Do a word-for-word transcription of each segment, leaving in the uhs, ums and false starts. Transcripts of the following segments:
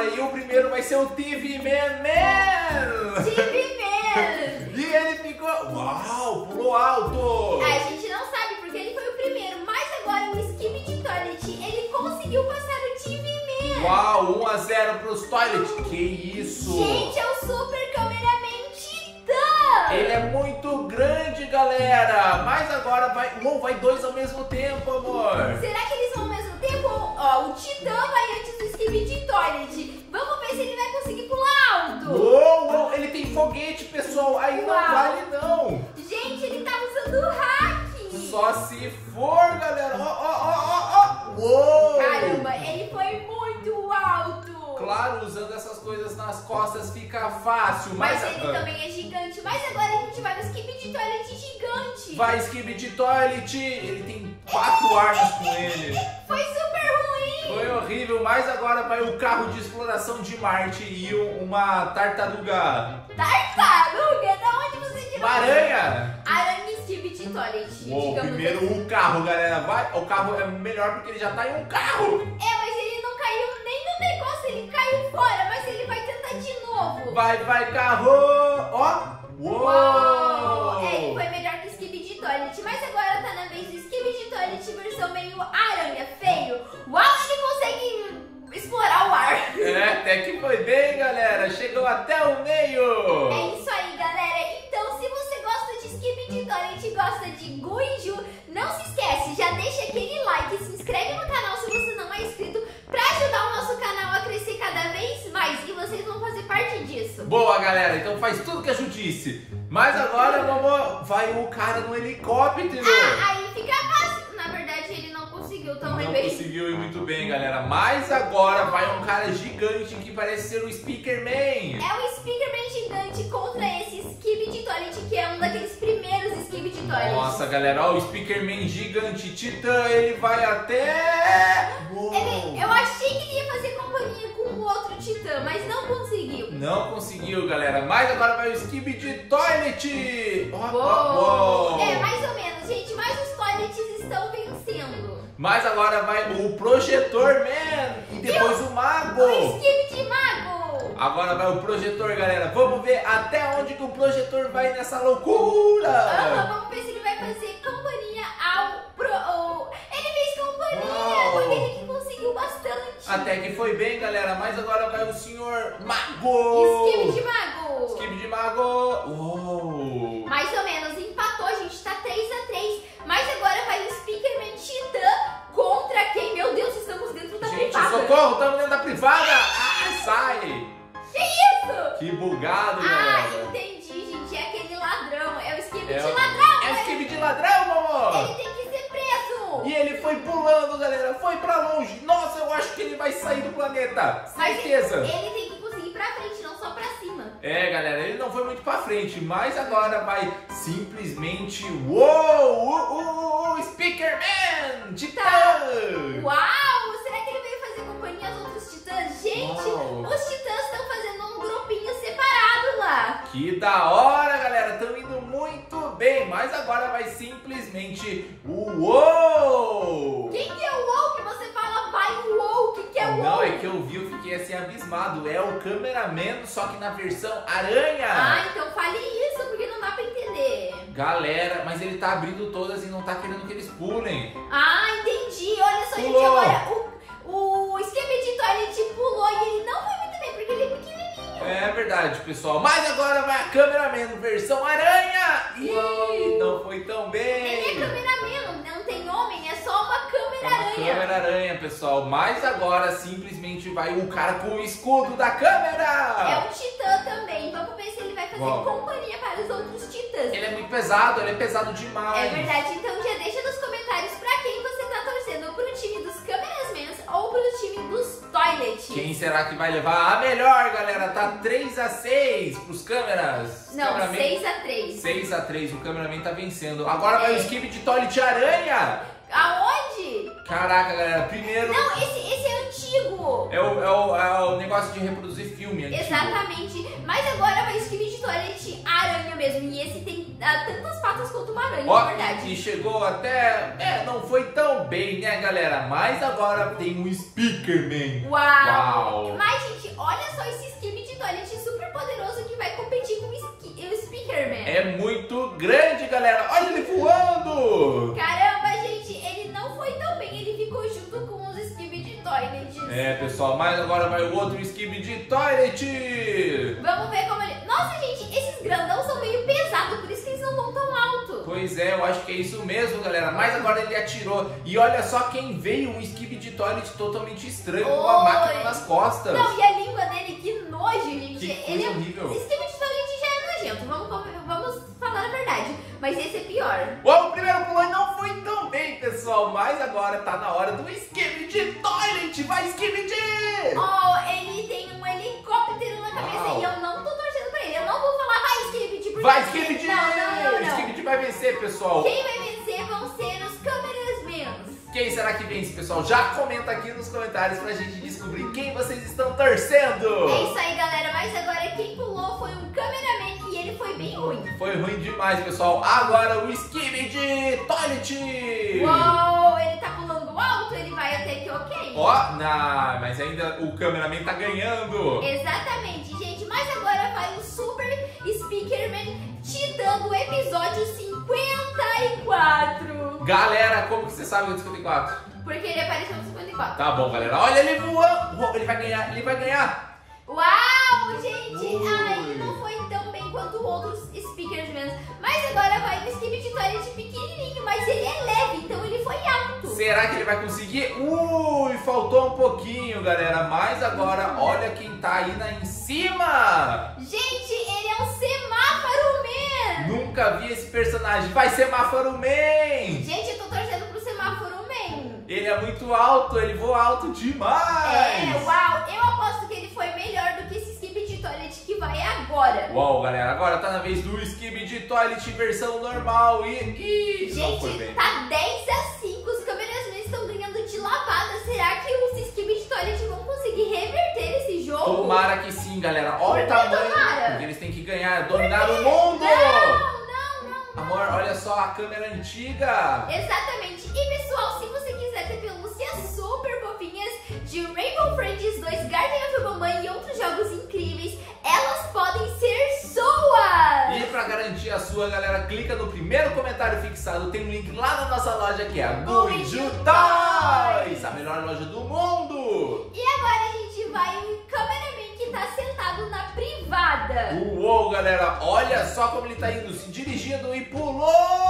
agora. E o primeiro vai ser o T V Man Man. T V Man. E ele ficou... Uau, pulou alto. A gente não sabe porque ele foi o primeiro, mas agora o Skibidi Toilet, ele conseguiu passar o T V Man. Uau, um a zero pros Toilet. Que isso? Gente, é o Super Cameraman Titã. Ele é muito grande, galera. Mas agora vai... Uou, vai dois ao mesmo tempo, amor. Será que eles vão ao mesmo tempo? Ó, o Titã vai antes do Skibidi Toilet. Vamos ver se ele vai conseguir pular alto. Uou, uou, ele tem foguete, pessoal. Aí não Uau. vale, não. Gente, ele tá usando o hack. Só se for, galera. Ó, ó, ó, ó, ó. Uou. Caramba, ele foi muito alto. Claro, usando essas coisas nas costas fica fácil. Mas, Mas, ele também é gigante. Mas agora a gente vai no Skibidi Toilet gigante. vai, Skibidi Toilet. Ele tem quatro armas com ele. Foi super ruim. Foi horrível, mas agora vai o carro de exploração de Marte e um- uma tartaruga. Tartaruga? Da onde você tirou? Uma aranha. Aranha Skibidi Toilet. Uou, digamos primeiro assim. o carro, galera. Vai, o carro é melhor porque ele já tá em um carro. É, mas ele não caiu nem no negócio, ele caiu fora. Mas ele vai tentar de novo. Vai, vai, carro. Ó. Uou. Uou! É, ele foi melhor que o Skibidi Toilet. Mas agora tá na vez do Skibidi Toilet versão meio aranha, feio. Uau, ele consegue explorar o ar. É, até que foi bem, galera. Chegou até o meio. É isso aí, galera. Então, se você gosta de Skibidi Toilet e gosta de Gu e Ju, não se esquece, já deixa aquele like, se inscreve no canal se você não é inscrito, pra ajudar o nosso canal a crescer cada vez mais. E vocês vão fazer parte disso. Boa, galera. Então faz tudo que a Ju disse. Mas agora, vamos, vai o cara no helicóptero. Ah, aí fica fácil. Na verdade, ele não conseguiu tão Não bem. conseguiu ir muito bem, galera. Mas agora vai um cara gigante que parece ser o Speaker Man. É o Speakerman gigante contra esse Skibidi Toilet, que é um daqueles primeiros Skibidi Toilets. Nossa, galera, ó, o Speaker Man gigante Titã, ele vai até... Uou. Ele, eu achei que ele ia fazer companhia com o outro Titã, mas não conseguiu. Não conseguiu, galera. Mas agora vai o Skibidi Toilet. Ó, ó, Uou. ó. É, mais ou menos, gente, mas os toilets estão vencendo. Mas agora vai o Projetor Man e depois o Mago. O Skibidi Mago. Agora vai o Projetor, galera. Vamos ver até onde que o Projetor vai nessa loucura. Ah, vamos ver se ele vai fazer companhia ao Pro... ao- Ele fez companhia, Uau. foi ele que conseguiu bastante. Até que foi bem, galera. Mas agora vai o Senhor Mago. Skibidi Mago. Skibidi Mago. Uou. Mais ou menos, empatou, a gente tá três a três. Mas agora vai o Speakerman Titã contra quem? Meu Deus, estamos dentro da Gente, privada. socorro, estamos dentro da privada. Ah, sai. Que isso? Que bugado, Ah, galera. entendi, gente. É aquele ladrão. É o Skibidi É o- ladrão. É o né? Skibidi ladrão, mamô. Ele tem que ser preso. E ele foi pulando, galera. Foi pra longe. Nossa, eu acho que ele vai sair do planeta. Mas Certeza. ele, ele tem que conseguir ir pra frente, não só pra cima. É, galera, ele não foi muito pra frente, mas agora vai simplesmente... Uou! O, o, o Speaker Man! Titã! Uau! Será que ele veio fazer companhia aos outros titãs? Gente, Uau. os titãs estão fazendo um grupinho separado lá. Que da hora, galera! Estão indo muito bem, mas agora vai simplesmente o Uou! Quem que é o WoW que você fala vai o WoW? O que, que é o Não, WoW? é que eu vi, eu fiquei assim abismado. É o Cameraman, só que na versão aranha. Ah, então fale isso, porque não dá pra entender. Galera, mas ele tá abrindo todas e não tá querendo que eles pulem. Ah, entendi. Olha só, gente, Pulou. agora o, o Skibidi Toilet pulou e ele não foi muito bem, porque ele é pequenininho. É verdade, pessoal. Mas agora vai a Cameraman versão aranha. Ih, Uou. não foi tão bem. Ele é cameraman, não tem homem, é só uma É câmera uma aranha. câmera aranha, pessoal. Mas agora simplesmente vai o cara com o escudo da câmera. É um titã também. Vamos ver se ele vai fazer Vamos. companhia para os outros titãs. Ele é muito pesado, ele é pesado demais. É verdade, então já deixa nos comentários pra quem você tá torcendo, pro time dos Cameramans ou pro time dos Toilets. Quem será que vai levar a melhor, galera? Tá três a seis pros câmeras. Não, Cameraman- seis a três. seis a três, o cameraman tá vencendo. Agora vai É. o Skibidi Toilet aranha. Aonde? Caraca, galera, primeiro... Não, esse, esse é antigo. antigo. É o, é, o, é o negócio de reproduzir filme antigo. Exatamente. Mas agora vai o Skibidi Toilet aranha mesmo. E esse tem ah, tantas patas quanto uma aranha, Ó, na verdade. e chegou até... É, não foi tão bem, né, galera? Mas agora tem um Speakerman. Uau. Uau. Mas, gente, olha só esse Skibidi Toilet super poderoso que vai competir com o, Ski- o Speakerman. É muito grande, galera. Olha ele voando. Caramba, gente, ele não foi tão bem. Ele ficou junto com os Skibidi Toilets. É, pessoal, mas agora vai o outro Skibidi Toilet. Vamos ver como ele... Nossa, gente, esses grandão são meio pesados, por isso que eles não vão tão alto. Pois é, eu acho que é isso mesmo, galera. Mas agora ele atirou. E olha só quem veio, um Skibidi Toilet totalmente estranho, com a Oi. máquina nas costas. Não, e a língua dele, que nojo, gente. Que ele coisa é... horrível. Esse Skibidi Toilet já é nojento, vamos, vamos falar a verdade. Mas esse é pior. Uau, o primeiro pulão não foi tão bem, pessoal. Mas agora tá na hora do Skibidi Toilet. Vai, Skibidi! Oh, ele tem um helicóptero na cabeça. Uau. E eu não tô torcendo pra ele. Eu não vou falar, vai, Skibidi, porque... Vai, Skibidi! Não, não, não, não. Skibidi vai vencer, pessoal. Quem vai vencer vão ser os Camerasmans. Quem será que vence, pessoal? Já comenta aqui nos comentários pra gente descobrir quem vocês estão torcendo. É isso aí, galera. Mas agora quem pulou foi um cameraman e ele foi bem ruim. Foi ruim demais, pessoal. Agora o Skibidi Toilet. Uou, ele tá pulando alto, ele vai até que ok. Ó, na, mas ainda o cameraman tá ganhando. Exatamente, gente. Mas agora vai o Super Speakerman Titã do episódio cinquenta e quatro. Galera, como que você sabe do cinquenta e quatro? Porque ele apareceu no cinquenta e quatro. Tá bom, galera. Olha ele voando. Uou, ele vai ganhar, ele vai ganhar. Uau, gente. Ui. Ah, ele não foi tão bem quanto outros Speakerman. Mas agora vai no Skibidi Toilet pequenininho, mas ele é leve, então ele foi alto. Será que ele vai conseguir? Ui, faltou um pouquinho, galera. Mas agora, olha quem tá aí na, em cima. Gente, ele é um Semáforo Man. Nunca vi esse personagem. Vai, Semáforo Man. Gente, eu tô torcendo pro Semáforo Man. Ele é muito alto, ele voa alto demais. É, uau, eu aposto que ele foi melhor do que esse Skibidi Toilet que vai agora. Uau, galera, agora tá na vez do Skibidi Toilet versão normal e... Ih, não foi Gente, bem. tá dez a cinco, os Camerasmans estão ganhando de lavada. Será que os Skibidi Toilet vão conseguir reverter esse jogo? Tomara que sim, galera. Olha o Por que tamanho. tomara? Porque eles têm que ganhar, dominar o mundo. Não, não, não. Amor, olha só a câmera antiga. Exatamente. E pessoal, se você quiser ter pelúcias super fofinhas de Rainbow Friends dois, Garden of Mamãe e outros jogos incríveis, elas podem ser suas! E pra garantir a sua, galera, clica no primeiro comentário fixado. Tem um link lá na nossa loja que é a Guiju Toys, a melhor loja do mundo. E agora a gente vai no cameraman que tá sentado na privada. Uou, galera, olha só como ele tá indo, se dirigindo e pulou!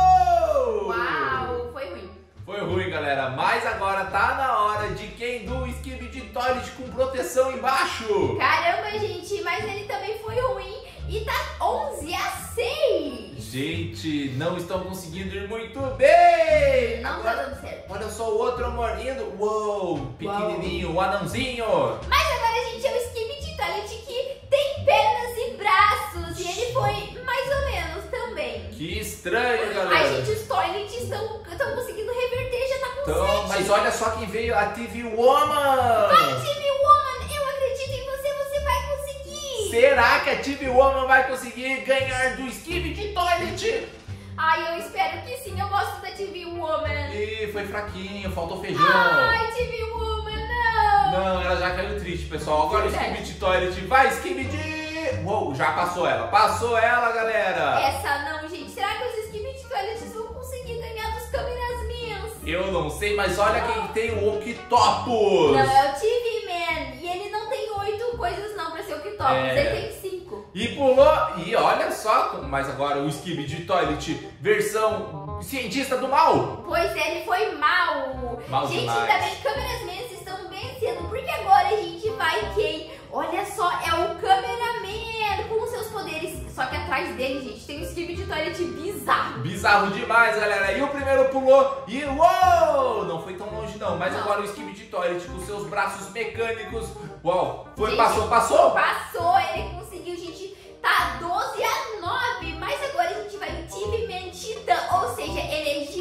Uau, foi ruim. Foi ruim, galera, mas agora tá na hora de quem do Skibidi Toilet com proteção embaixo. Caramba, gente, mas ele também foi ruim e tá onze a seis. Gente, não estão conseguindo ir muito bem. Não tá dando certo. Olha só o outro amor indo. Uou, pequenininho, o anãozinho. Mas agora, gente, é o Skibidi Toilet que tem pernas e braços e ele foi mais ou menos também. Que estranho, galera. Ai, gente, os toilets estão, estão conseguindo reverter, já tá com Então, sete. mas olha só quem veio, a T V Woman. Vai, T V Woman, eu acredito em você, você vai conseguir. Será que a T V Woman vai conseguir ganhar do Skibidi Toilet? Ai, eu espero que sim, eu gosto da T V Woman. Ih, foi fraquinho, faltou feijão. Ai, T V Woman, não. Não, ela já caiu triste, pessoal. Agora o Verdade. Skibidi Toilet vai, Skibidi. Uou, já passou ela. Passou ela, galera. Essa não, gente. Será que os Skibidi Toilets vão conseguir ganhar dos Camerasmans? Eu não sei, mas olha quem tem o Octopus. Não, é o T V Man. E ele não tem oito coisas não pra ser o Octopus. É. Ele tem cinco. E pulou, e olha só, mas agora o Skibidi Toilet versão cientista do mal. Pois é, ele foi mal. Mal gente, demais. ainda bem que Camerasmans estão vencendo, porque agora a gente vai quem? Olha só, é o Cameraman com os seus poderes. Só que atrás dele, gente, tem um Skibidi Toilet bizarro. Bizarro demais, galera. E o primeiro pulou e uou! Não foi tão longe não, mas Não. agora o Skibidi Toilet com seus braços mecânicos. Uau, foi, Gente, passou, passou? Passou, ele conseguiu, gente. Tá doze a nove, mas agora a gente vai no T V Man Titã, ou seja, ele é gigante.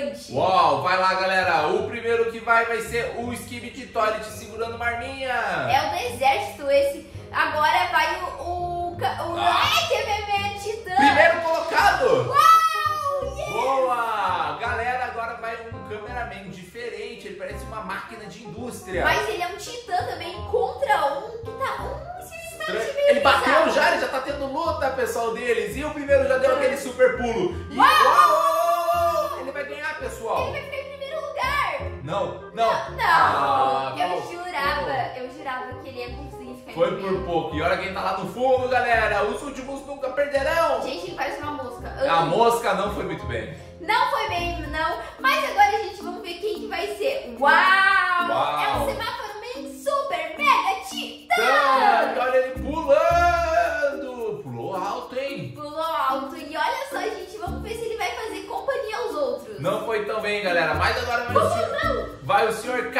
gigante. Uau, vai lá, galera. O primeiro que vai vai ser o Skibidi Toilet segurando uma arminha. É o do exército esse. Agora vai o... o, o Ah. Ai, que bebê titã. Primeiro colocado. Uau, yes. Boa! Galera, agora vai um cameraman diferente. Ele parece uma máquina de indústria. Mas ele é um titã também contra um que tá... Um, esses instantes meio Ele bateu bizarros. já, ele já tá tendo luta, pessoal, deles. E o primeiro já deu aquele super pulo. E Uau! uau! Ele vai ganhar, pessoal. Ele vai ficar em primeiro lugar. Não, não. Não, Ah, eu não. jurava, eu jurava que ele ia conseguir ficar em Foi primeiro. por pouco. E olha quem tá lá no fundo, galera. Os últimos nunca perderão. Gente, ele parece uma mosca. A mosca não foi muito bem. Não foi bem, não. Mas agora, gente, vamos ver quem que vai ser. Uau! Uau! É um semáforo Man Super Mega Titã! Tá, olha ele pulando. Pulou alto, hein? Pulou alto. E olha só, gente, vamos ver se ele vai fazer companhia aos outros. Não foi tão bem, galera. Mas agora vai o senhor, vai o senhor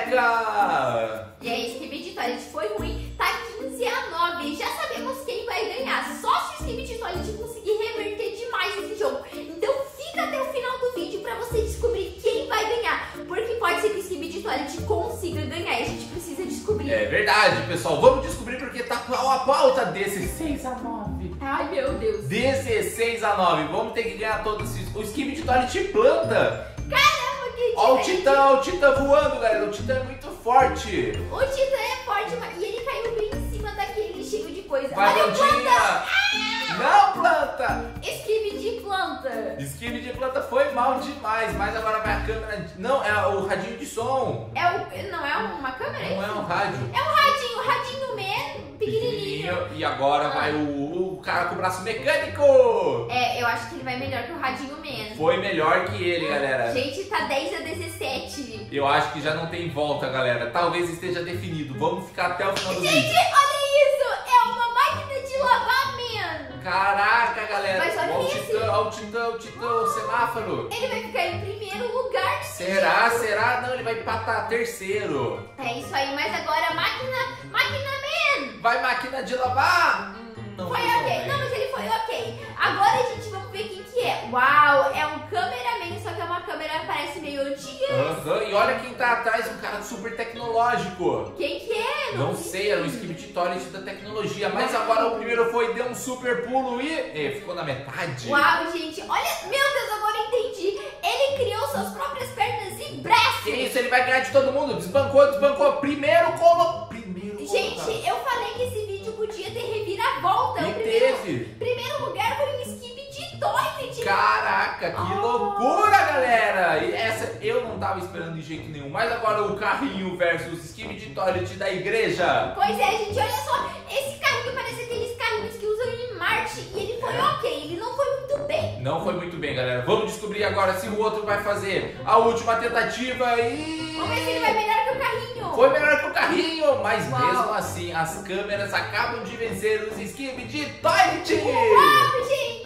careca. E aí, Skibidi Toilet foi ruim. Tá quinze a nove. Já sabemos quem vai ganhar. Só se o Skibidi Toilet conseguir reverter demais esse jogo. Então fica até o final do vídeo pra você descobrir quem vai ganhar. Porque pode ser que o Skibidi Toilet consiga ganhar. E a gente precisa descobrir. É verdade, pessoal. Vamos descobrir porque tá pau a pauta dezesseis a nove. Ai, meu Deus. dezesseis a nove. Vamos ter que ganhar todos esses. O Skibidi Toilet planta. Caramba, que Ó o diferente. Titã, ó o Titã voando, galera. O Titã é muito forte. O Titã é forte, mas... e ele caiu bem em cima daquele cheio de coisa. Vai, Olha o planta! Plantadinha. Não, planta. Skibidi planta. Skibidi planta foi mal demais. Mas agora vai a câmera. Não, é o radinho de som. É o... Não é uma câmera? Não é um rádio. É um radinho, radinho man, pequenininho. E agora vai o, o cara com o braço mecânico. É, eu acho que ele vai melhor que o radinho man. Foi melhor que ele, galera. Gente, tá dez a dezessete. Eu acho que já não tem volta, galera. Talvez esteja definido. Vamos ficar até o final do Gente, vídeo. olha isso! É uma máquina de lavar man. Caraca, galera. Mas olha Ó o esse. Titã, ó o Titã, o Titã, o semáforo. Ele vai ficar em primeiro lugar. Será? Será? Não, ele vai empatar terceiro. É isso aí, mas agora máquina, máquina man. Vai, máquina de lavar. Hum, não Foi foi tão ok, bem. não, mas ele foi ok. Agora, gente, vamos ver quem que é. Uau, é um cameraman, só que é uma câmera que parece meio antiga. Aham, e olha quem tá atrás, um cara super tecnológico. Quem que é? Não sei, era o Skibidi Toilet da tecnologia, mas agora o primeiro foi, deu um super pulo e eh, ficou na metade. Uau, gente, olha, meu Deus, agora eu entendi. Ele criou suas próprias pernas e braços. Que isso, ele vai ganhar de todo mundo. Desbancou, desbancou. Primeiro colo... Primeiro Gente, colocado. eu falei que esse vídeo podia ter reviravolta. E O primeiro, teve. primeiro lugar foi o Skibidi Toilet. Caraca, que Oh. loucura, galera. E essa eu não tava esperando de jeito nenhum. Mas agora o carrinho versus Skibidi Toilet da igreja. Pois é, gente, olha só. Esse carrinho parece aqueles carrinhos que usam em Marte. E ele foi É. ok, ele não foi muito bem. Não foi muito bem, galera. Vamos descobrir agora se o outro vai fazer a última tentativa e... Vamos ver se ele vai melhor que o carrinho. Foi melhor que o carrinho, mas Uau. mesmo assim as câmeras acabam de vencer os Skibidi Toilet. Uau, gente.